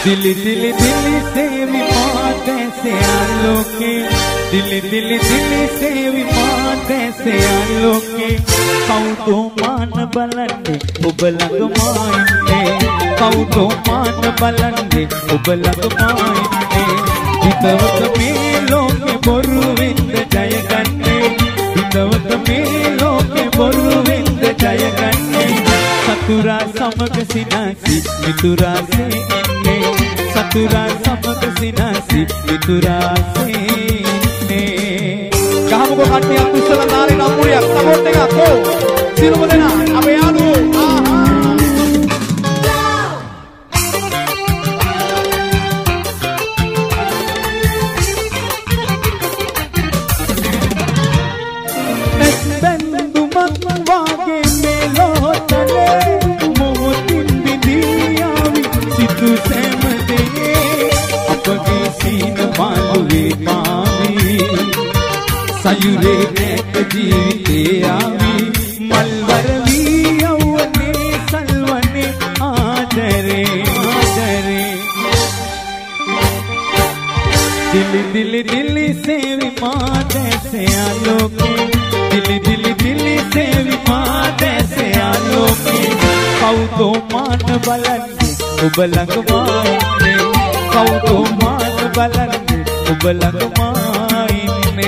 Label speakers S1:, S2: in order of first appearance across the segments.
S1: दिल दिल दिल से विमात से आलोके दिल दिल दिल से विमात से आलोके कौतो मान बलंदे उबलग माइने कौतो मान बलंदे उबलग माइने हितवत में लोके बोरुविंद जय गन्ने हितवत में लोके बोरुविंद जय गन्ने सतुरा समग सिनासी मितुरा से इन्ने सतुरा समग सिनासी मितुरा से इन्ने
S2: ගහමුකෝ කට්ටියක් උස්සලා නාරේ නම්මුරියක් සපෝට් එකක් ඕ සිරුම දෙනා අපේ යාළුවෝ
S1: सयुरे एक जीविते आवी मलवर वी यौवने सलवने आदरे आदरे दिल दिल दिल से विमात से आलोके दिल दिल दिल से विमात से आलोके कौतो मान बलंदे उबलग माइने कौतो मान बलंदे उबलग माइने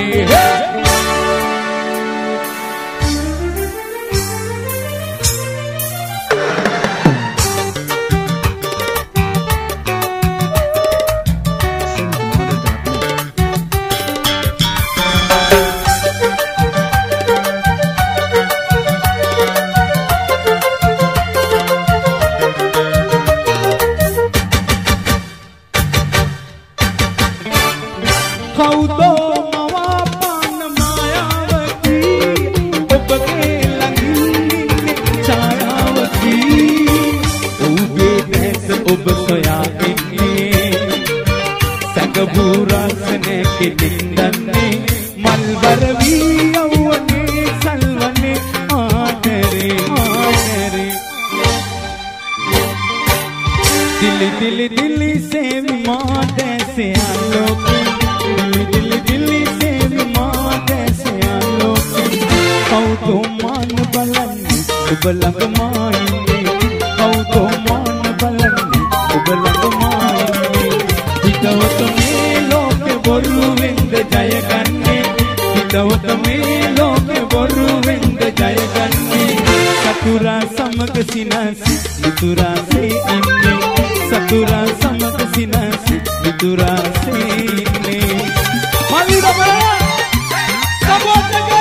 S1: उबलग माइने कौतो मान बलंदे उबलग माइने हितवत में लोके बोरुविंद जय गन्ने हितवत में लोके बोरुविंद जय गन्ने सतुरा समग सिनासी मितुरा से इन्ने सतुरा समग सिनासी मितुरा से इन्ने माली रबड़ा सपोर्ट लगे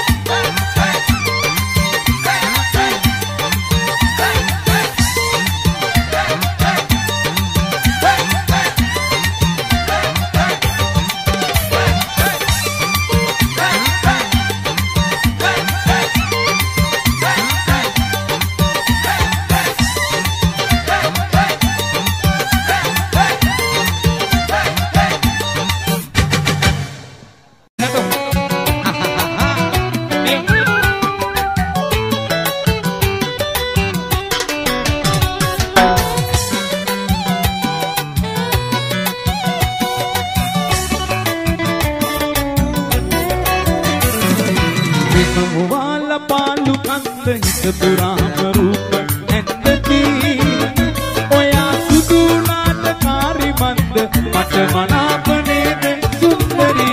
S1: पुराम रूप एंतती ओया सुदू नाटकारी मंद मट मनापने सुंदरी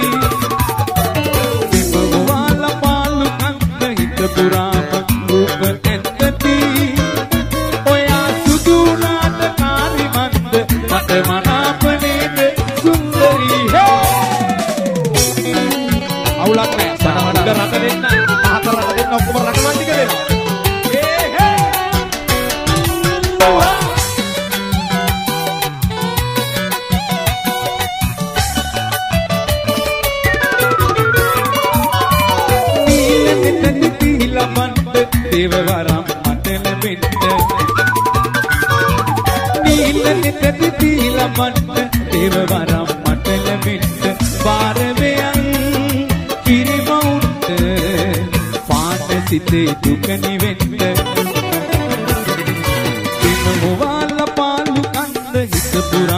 S1: भगवान पालु कंत हित पुराम रूप एंतती ओया सुदू नाटकारी मंद मट मनापने सुंदरी है
S2: අවුලක් නැහැ සනහඩ රට දෙන්න පහත රට දෙන්න ඔක්කොම රටවල් ටික දෙනවා देववरम मटल बिंद नील नित दिल मंद देववरम मटल बिंद बारवेयं किरिमौत पाट सिते दुख निवेंद सिमवाल पालु कंद हित पुरा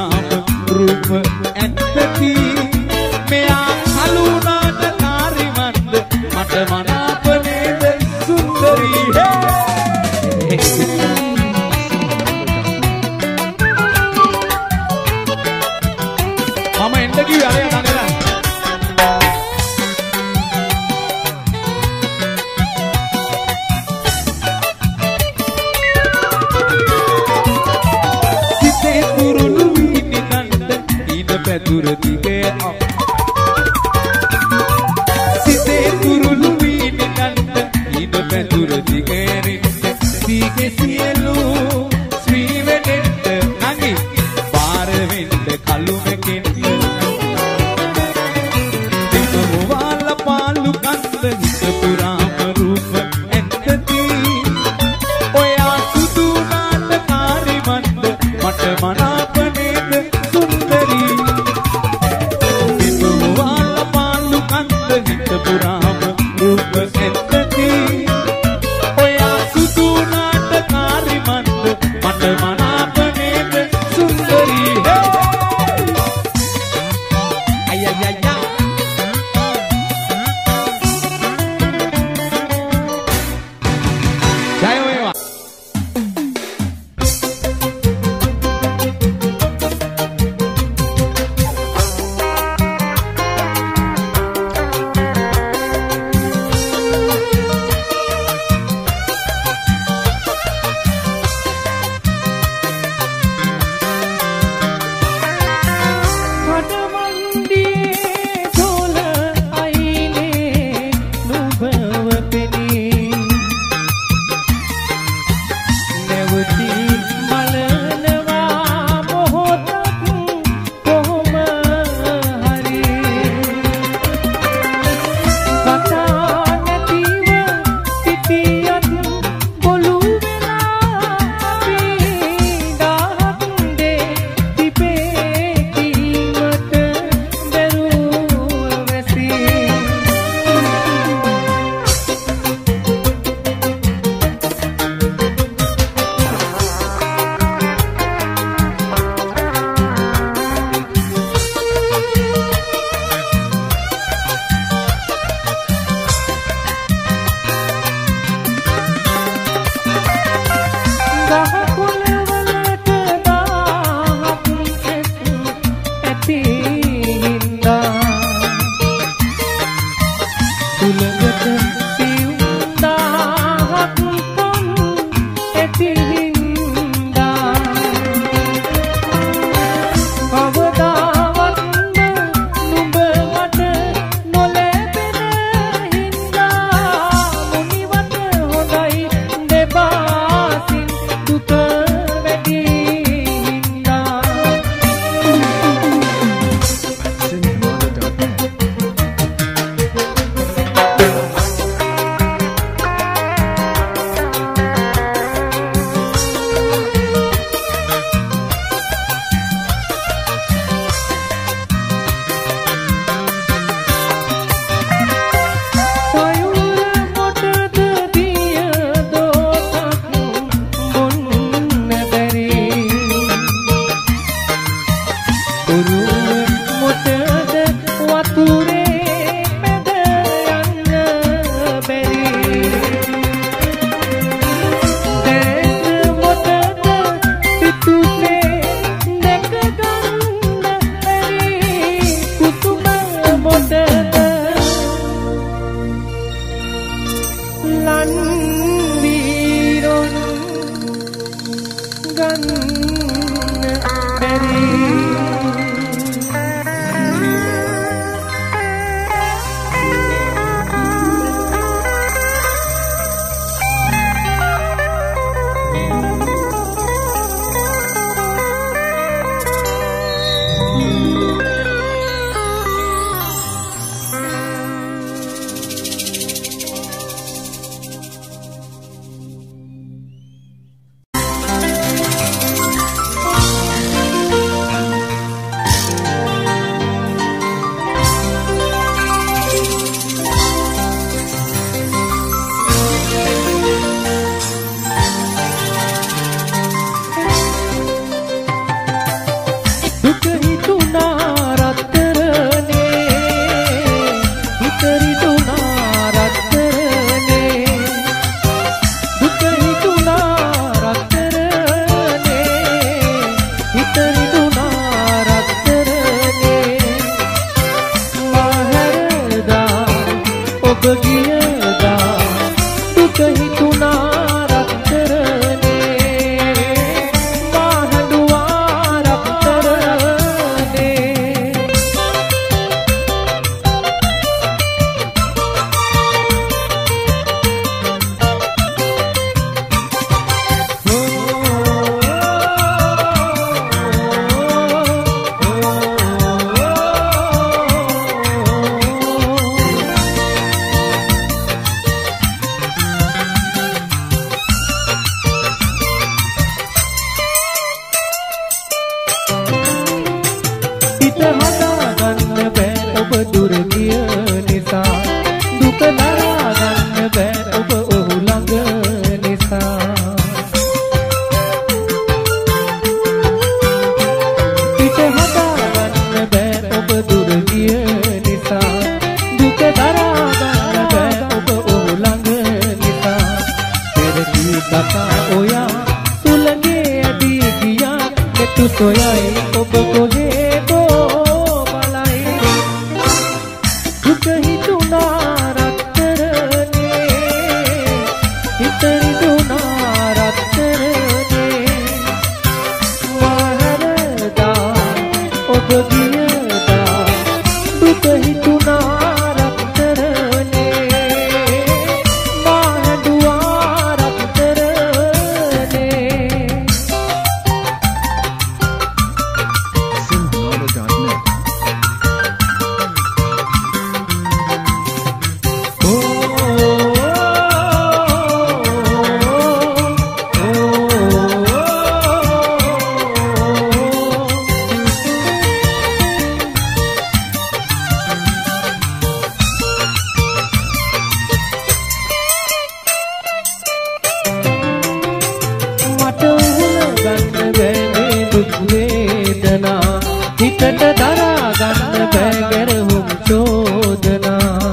S1: ඇත්තති මෙයා කලුණාට කාරිමන්ද මට මනාප නේද සුන්දරී මම එන්න කිව්වේ අරයා දන්නේ සිතේ කුරුළු වීනි නන්ද ඊට පැදුර දිගේ සිතේ කුරුළු වීනි නන්ද ඊට පැදුර දිගේ රින්ද දිගේ සියලු ශ්‍රී වෙනෙන්ද නගි පාර වෙන්න කලුමකින්ද දිනුවාල පාලු කන්ද හිත පුරාම රූප ඇත්තති ඔයා සුදු නාටකාරි මන්ද මට මනාප නේද සුන්දරී දිනුවාල පාලු කන්ද හිත පුරාම රූප ඇත්තති ඔයා සුදු නාටකාරි මන්ද මට මනාප නේද සුන්දරී හිත හදාගන්න බෑ ඔබ දුර ගිය නිසා දුක දරාගන්න බෑ ඔබ ඔහු ළඟ නිසා හිත හදාගන්න බෑ ඔබ දුර ගිය නිසා දුක දරාගන්න බෑ ඔබ ඔහු ළඟ නිසා පෙර කී කතා ඔයා සුළඟේ ඇදී ගියා මෙතු සොයයි ඔබ කොහේදෝ බලයි දුක හිතුණා රත්තරනේ හිත හිතුණා රත්තරනේ මහරදා ඔබ ගියදා දුක හිතුණා රත්තරනේ මහදුවා රත්තරනේ හිතට දරා ගන්න බෑ ගැරහුම් චෝදනා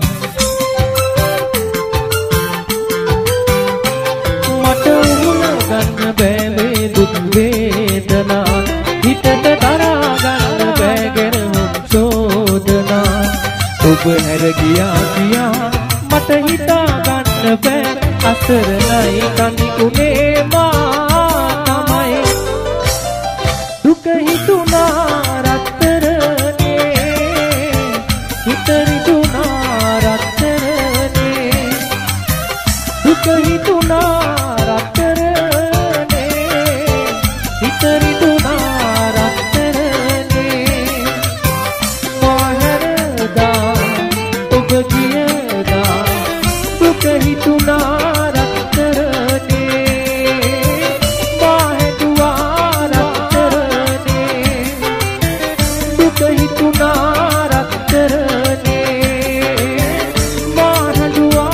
S1: මට උහුල ගන්න බෑ මේ දුක් වේදනා හිතට දරා ගන්න බෑ ගැරහුම් චෝදනා ඔබ හැර ගියා කියා මට හිතා ගන්න බෑ අසරණයි කනිකුනේ මා තමයි දුක හිතුණා දුක හිතුණා රත්තරනේ හිත හිතුණා රත්තරනේ මහරදා ඔබ ගියදා දුක හිතුණා රත්තරනේ මහදුවා රත්තරනේ දුක හිතුණා රත්තරනේ මහදුවා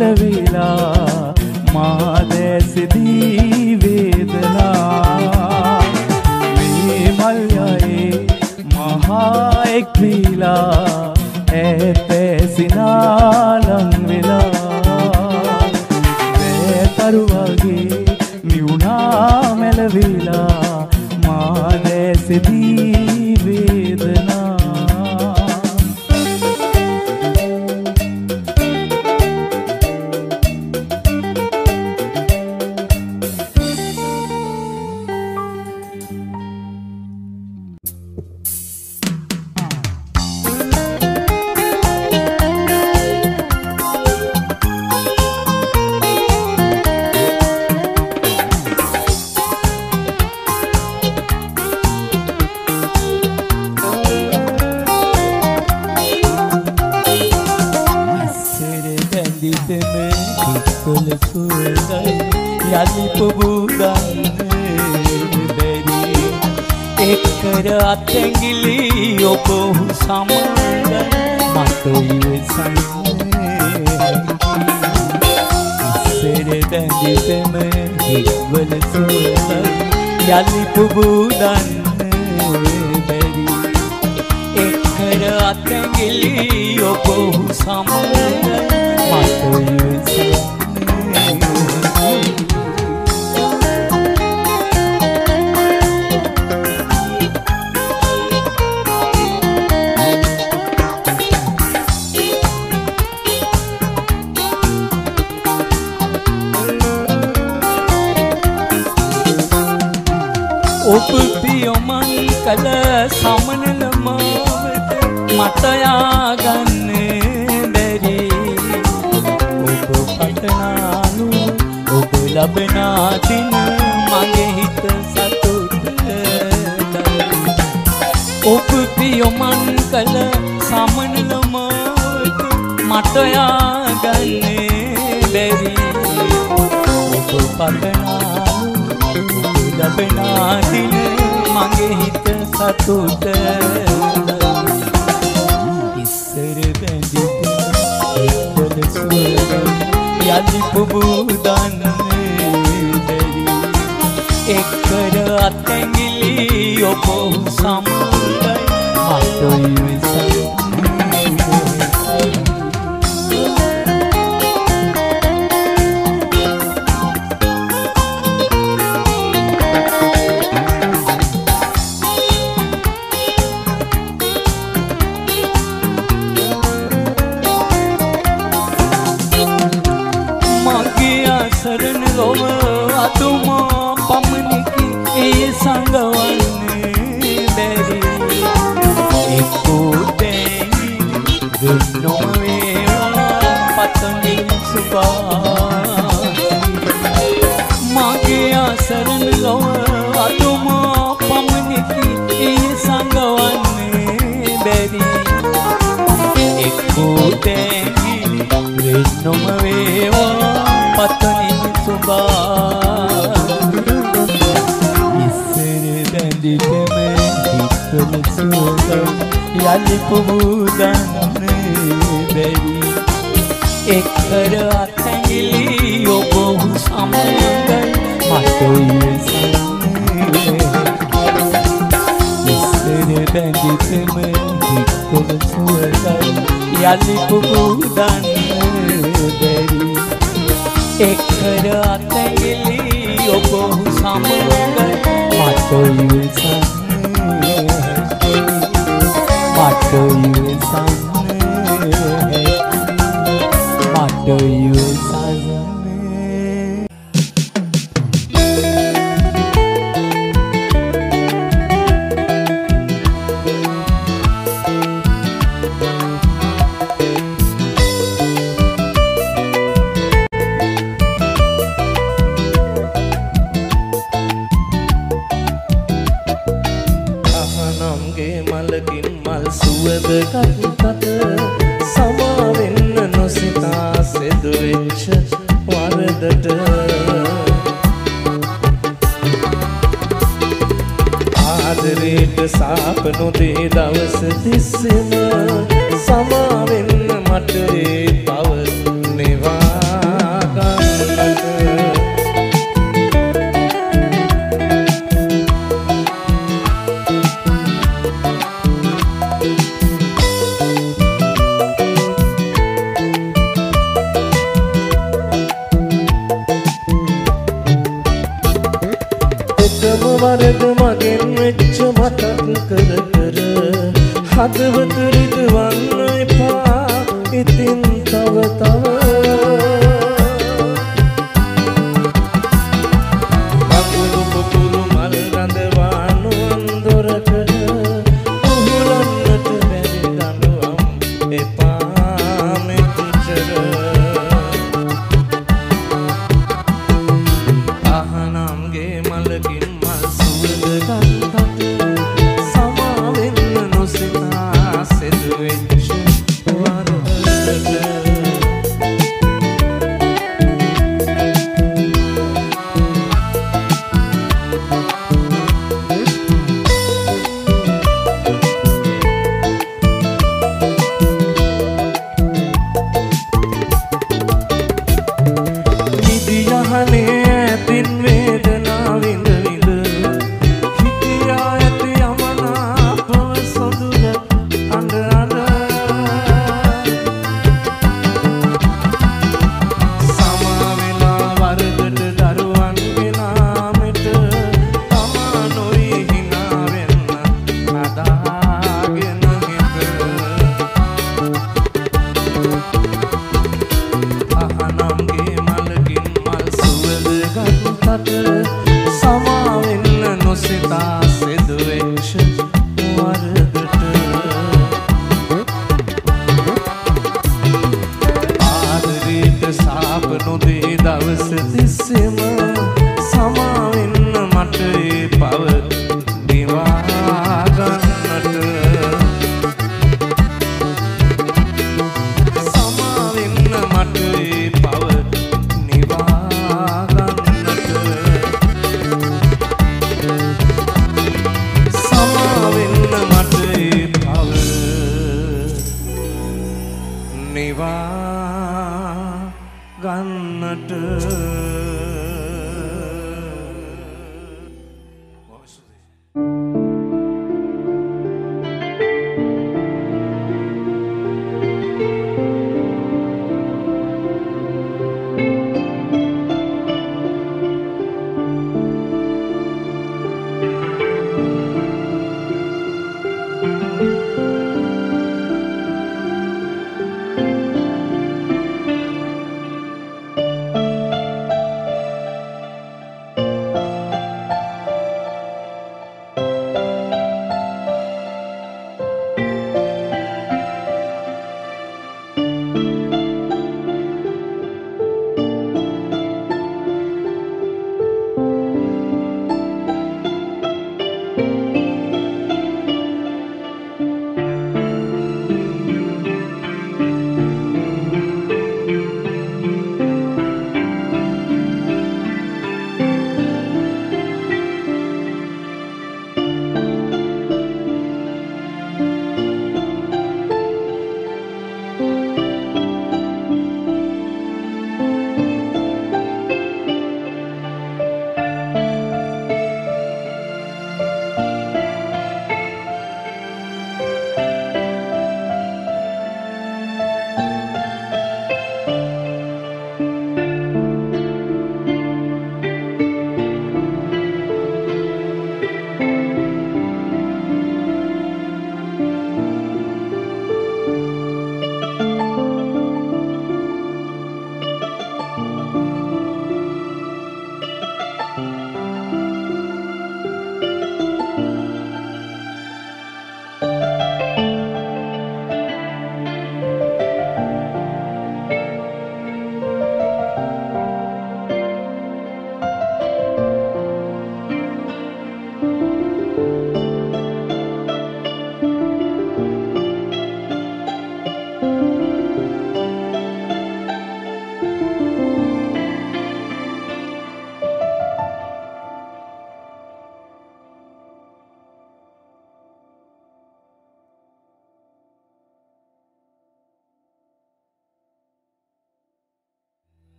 S1: මෙලවිලා මා දැසදී වේදනා මේ මල්යයි මහා එක් වීලා ඇපැසිනා ලං වෙලා වැතරු වගේ මියුණා මෙලවිලා මා දැසදී වේදනා
S3: යලි පුබුදන් බැරි එක්කර අත්ඇඟිලි ඔබ සමග මට ඉවසන්නේ ඉස්සර බැඳිතම හිස්වල සුවඳ යලි පුබුදන් බැරි එක්කර අත්ඇඟිලි ඔබ සමග මට ඉවසන්නේ ඔබ පියොමන් කළ සමනල මාවත මට යාගන්න බැරි ඔබ පටනානු ඔබ ලබනා දින මගේ හිත සතුට ඔබ පියොමන් කළ සමනල මාවත මට යාගන්න බැරි ඔබ පටනානු ලබනා දින මගේ හිත සතුට ඉස්සර බැඳිත එක්වල සුවඳ යලි පුබුදන් බැරි එක්කර අත්ඇඟිලි ඔබ සමගයි මට ඉවසන්නේ සරණ ලොව අතුමා පමණකි ඒ සංගවන්නේ බැරි එක්කෝ දැඟි දුන්නොම වේවා පතමින් සුභා මගේ අසරණ ලොව අතුමා පමණකි ඒ සංගවන්නේ බැරි එක්කෝ දැඟි දුන්නොම වේවා පතමින් සුභා ඉස්සර බැඳිතම හිස්වල සුවඳ යලි පුබුදන් බැරි එක්කර අත්ඇඟිලි ඔබ සමග මට ඉවසන්නේ ඉස්සර බැඳිතම හිස්වල සුවඳ යලි පුබුදන් බැරි එක්කර අත්ඇඟිලි ඔබ සමග මට ඉවසන්නේ මට ඉවසන්නේ මට ඉවසන්නේ
S4: කත් සමා වෙන්න නොසිතා සෙදුවෙච්ච වරදට ආදරේට සාප නොදේ දවස තිස්සෙම සමා වෙන්න මට ඒ පව නෙවා හදවත රිදවන්න එපා ඉතින් තව තව වකුළු පුපුරු මල් රඳවා නුවන් දොරකට උහුලන්නට බැරි දඬුවම් එපා මෙච්චර අහනම්ගේ මලකින් මල් සුවඳ ගන්ධට සමා වෙන්න නොසිතා සෙදු වෙච්ච වරදට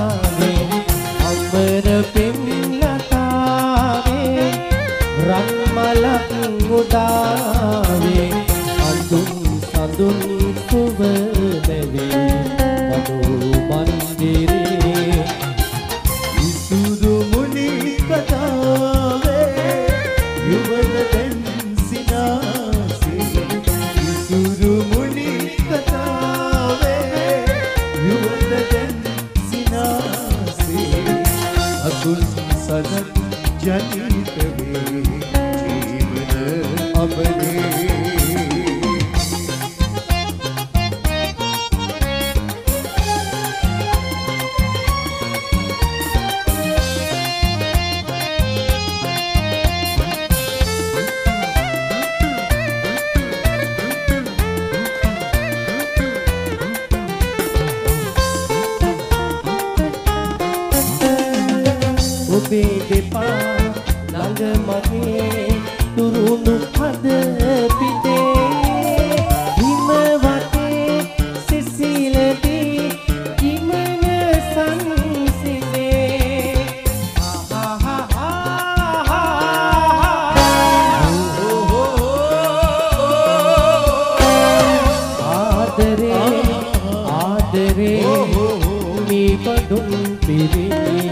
S1: අමර පෙම්ලතාවේ රන්මලක් උදාවේ අඳුන් සඳුන් සුව නැවේ මනෝ මන්දිරේ ඉසුරු මුනි කතාවේ යුවන දැන් සිනාසේ ඉසුරු මුනි කතාවේ යුවන දැන් සිනාසේ අතුල් සදක් ජනිත වේ ජීවන අපේ ඔබේ දෙපා ළඟ මගේ තුරුණු හද පිටේ හිම වටේ සිසිලදී කිමන සංසිනේ ආදරේ ආදරේ මේ පදුම් පිරේ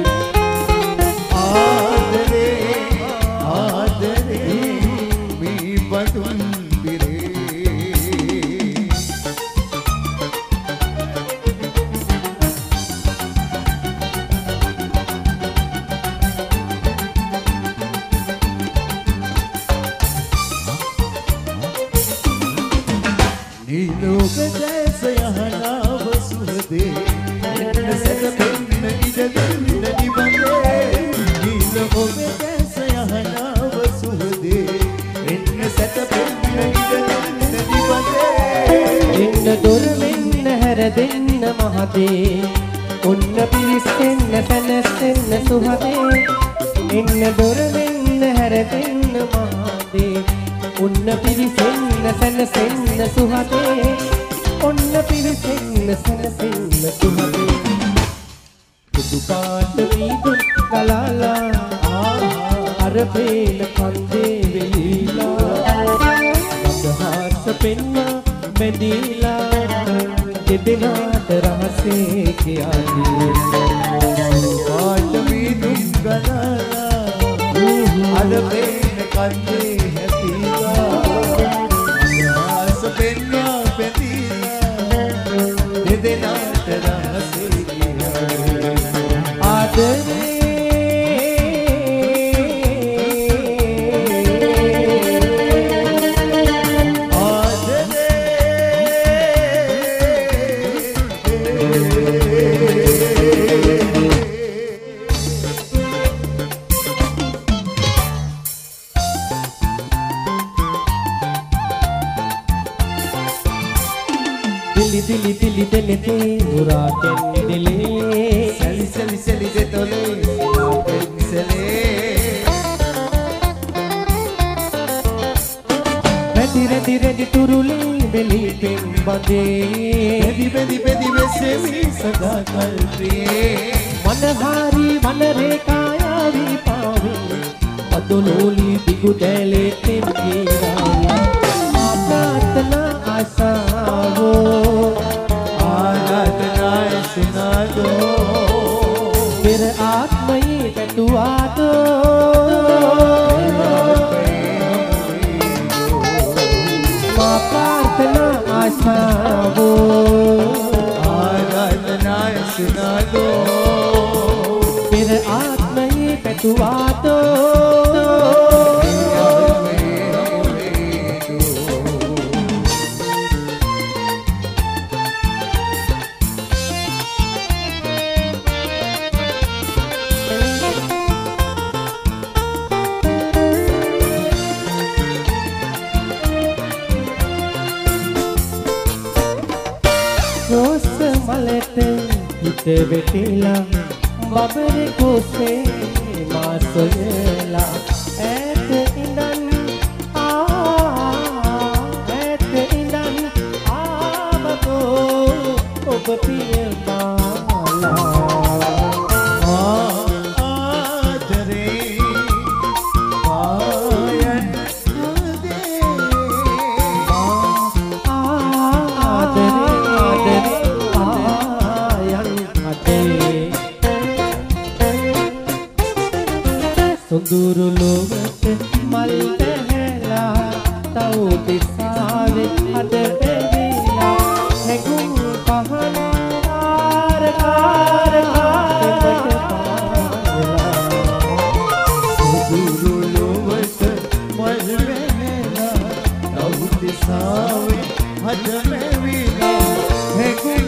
S1: දෙන්න මහදේ උන්න පිරිසෙන්න සැනසෙන්න සුහදේ එන්න දොර වෙන්න හැර දෙන්න මහදේ උන්න පිරිසෙන්න සැනසෙන්න සුහදේ ඔන්න පිරිසෙන්න සැනසෙන්න සුහදේ පුදු පාට වීදුම් ගලාලා අර පේන කන්දේ වෙලීලා මදහස පෙන්වා බැඳීලා දෙදෙනාට රහසේ කියාදී පාට වීදුම් ගලාලා අර පේන කන්දේ හැපීලා ආස පෙන්වා බැඳීලා දෙදෙනාට රහසේ කියාදී ආදරේ दिली दिली दिली ते मुरा के दिले सली सली सली दे तोले पेंसले रेडी रेडी रेडी तुरुली बेली पेन बंदे बेदी बेदी बेदी वैसे भी सदा कल प्रिय मनहारी मन रेखाया भी पावे पदोलोली दिगु देले तेरा आप्रार्थना आशावो सुना दो फिर आत्मई कटुआ दो माँ प्रार्थना आशा वो आराधना सुना दो फिर आत्मई कटुआ दो හිත වෙටිලා බබරේ කොසේ මා සොයලා ඈත ඉඳන් ඈත ඉඳන් ආවකෝ ඔබ පිය මාලා සොඳුරු ලොවට මල් පැහැලා තව දිසාවේ අද පෙරේලා නැගුම් පහන කාර කාර කාරකට පාරලා සොඳුරු ලොවට මල් පැහැලා තව දිසාවේ අද පෙරේලා නැගුම්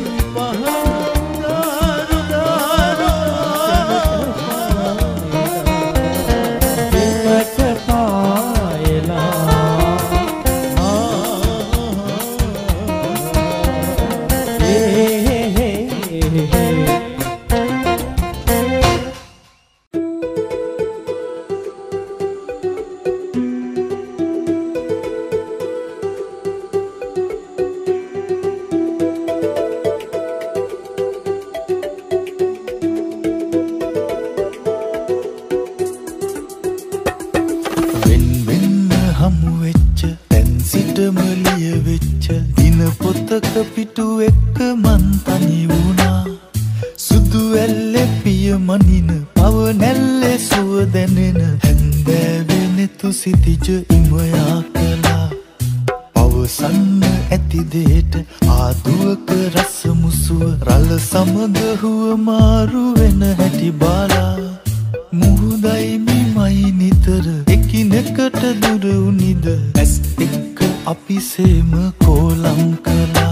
S5: පිටු එක්ක මන් තනි වුණා සුදු ඇල්ලේ පිය මනින පව නැල්ලේ සුව දැනෙන හැන්දෑවේ නෙතු සිතිජ ඉමයා කළා පවසන්න ඇති දෙයට ආදුවක රස මුසුව රළ සමග හුව මාරු වෙන හැටි බාලා මුහුදයි මිමයි නිතර එකිනෙකට දුර උනිද ඇස් එක්ක අපි සේම කෝලම් කළා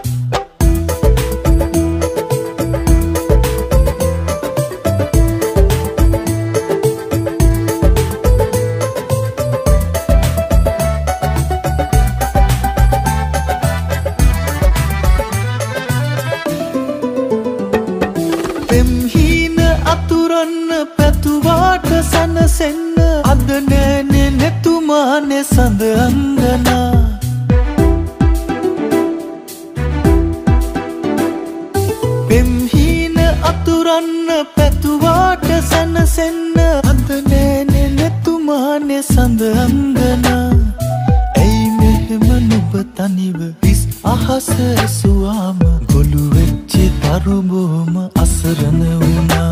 S5: සැනසෙන්න අද නෑනේ නෙතුමානේ සඳ අංගනා පෙම්හීන අතුරන්න පැතුවාට සැනසෙන්න අද නෑනේ නෙතුමානේ සඳ අංගනා ඇයි මෙහෙම නුඹ තනිව හිස් අහස ඇසුවාම ගොළු වෙච්චි තරු බොහොම අසරණ වුණා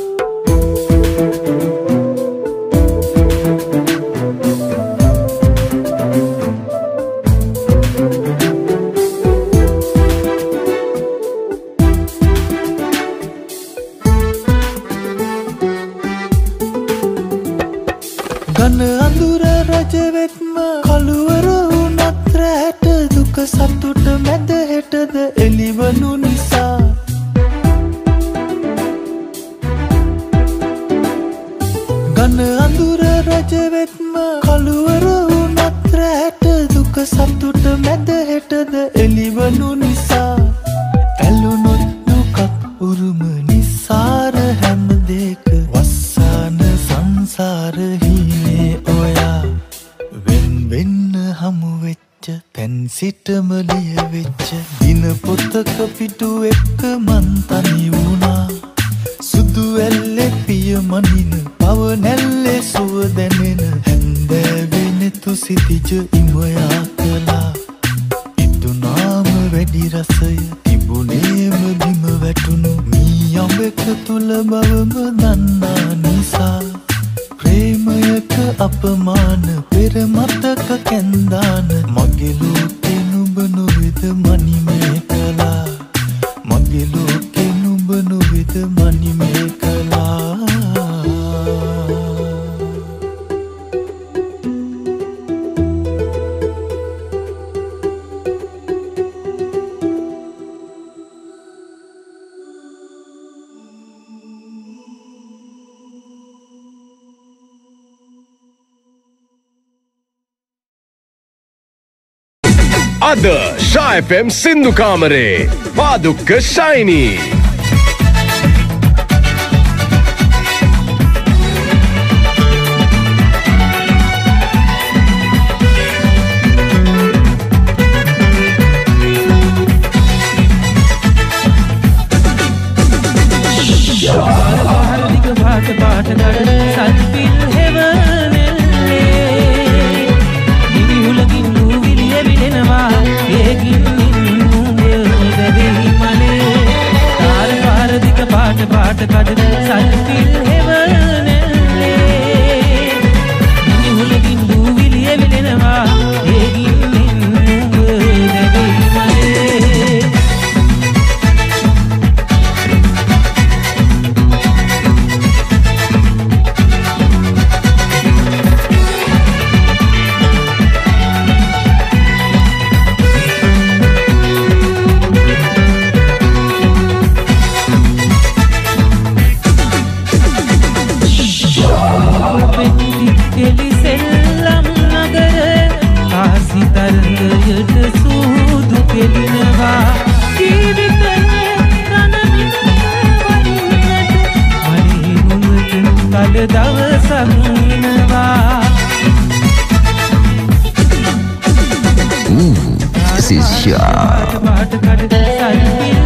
S5: ගන අඳුර රජවෙත්ම කළුවර වුණත් රැට දුක සතුට මැද හෙටද එළිවනු නිසා ගන අඳුර රජවෙත්ම කළුවර වුණත් රැට දුක සතුට මැද හෙටද එළිවනු නිසා ඇලුනොත් දුකක් උරුම නිසාර හැම දෙක වස්සාන සංසාර තැන් සිටම ලියවෙච්ච දින පොතක පිටු එක්ක මන් තනි වුණා සුදු ඇල්ලේ පිය මනින පව නැල්ලේ සුව දැනෙන හැන්දෑවේ නෙතු සිතිජ ඉමයා කළා ඉදුනාම වැඩි රසය තිබුණේම බිම වැටුණු මී අඹක තුල බවම දන්නා නිසා ප්‍රේමයක අපමාන පෙර මතක කැන්දාන මගේ ලෝකේ නුඹ නොවෙද මනිමේ කළා මගේ ලෝකේ නුඹ නොවෙද මනිමේ කළා
S6: අද ශා FM සින්දු කාමරේ පාදුක්ක ශයිනී
S3: පාට කඩ සල්පිල් හෙවනල්ලේ
S4: හොඳ දවසක් එනවා.
S7: This is Shah.
S4: පාට කඩ සල්පිල්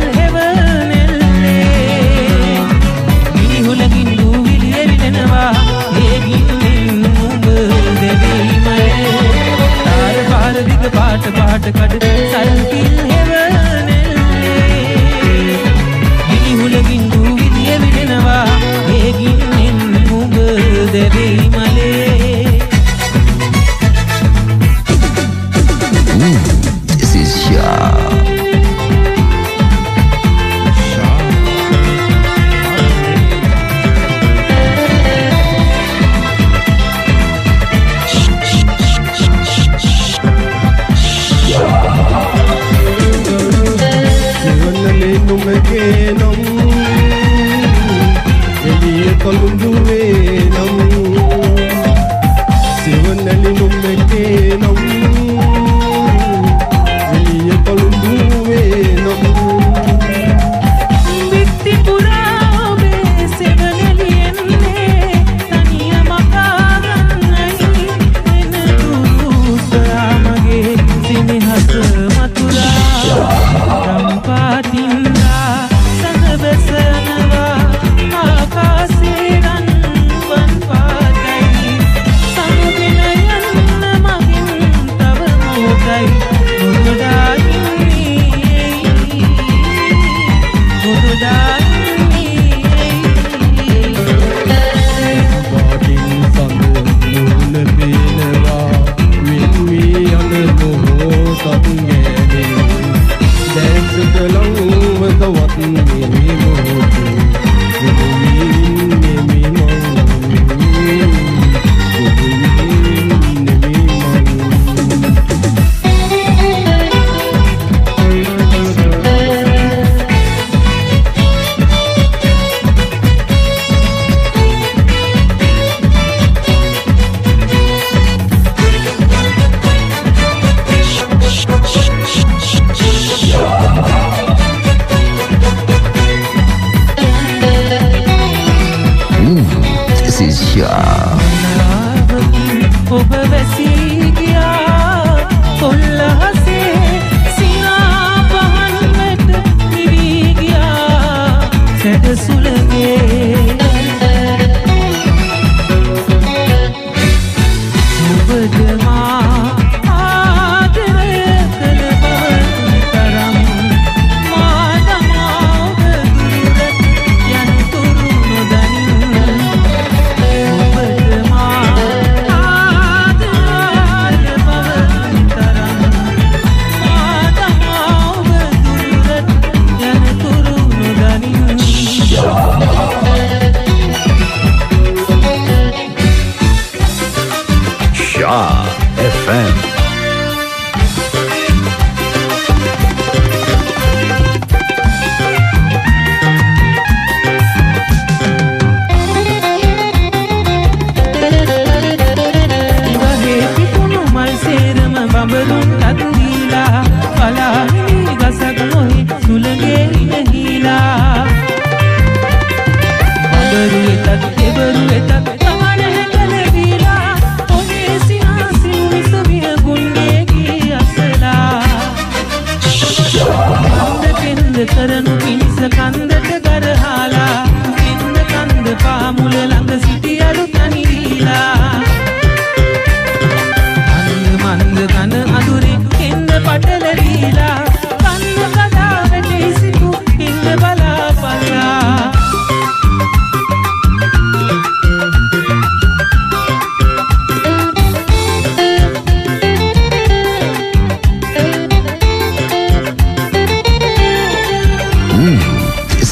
S4: හෙවනෙල්ලේ මිනිහුලකින් දූවිලි එවිලෙනවා. ඒ ගින්නෙන් උඹ දෙවීමලේ තාර පාර දිග පාට කඩ සල්පිල් හෙවනෙල්ලේ මිනිහුලකින් දූවිලි එවිලෙනවා. ඒ ගින්නෙන් උඹ දෙවීමලේ.
S7: This is Shah.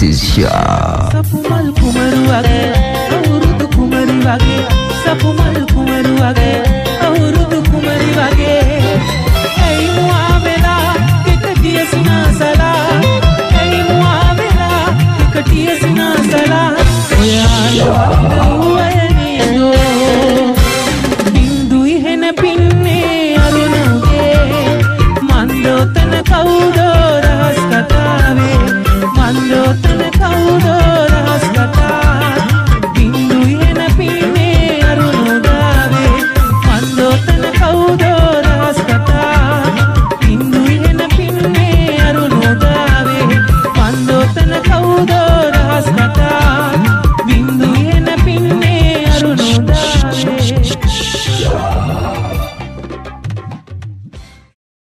S4: Sapumal kumaru wage, aurudu kumari wage, sapumal